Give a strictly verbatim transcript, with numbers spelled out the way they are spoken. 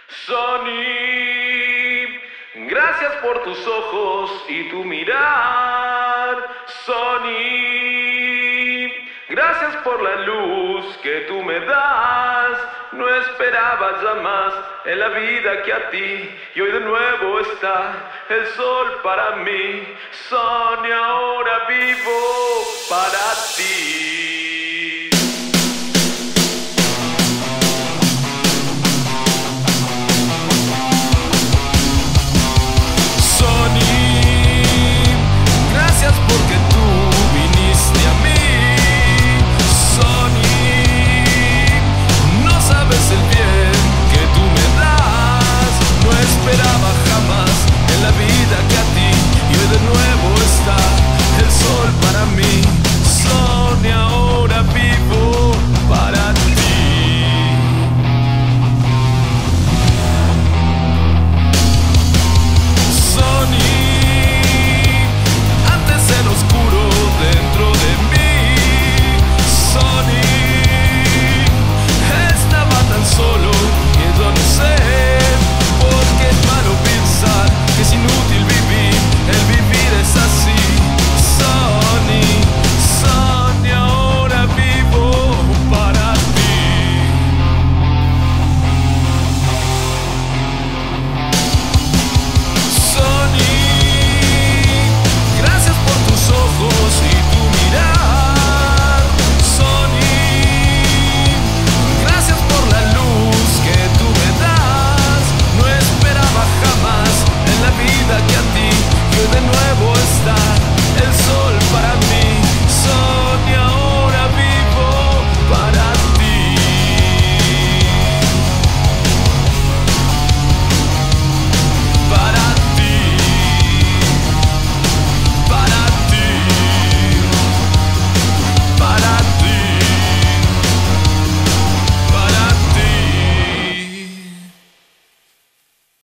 Sony, gracias por tus ojos y tu mirar. Sony, gracias por la luz que tú me das. No esperaba jamás en la vida que a ti, y hoy de nuevo está el sol para mí. Sony, ahora vivo para ti.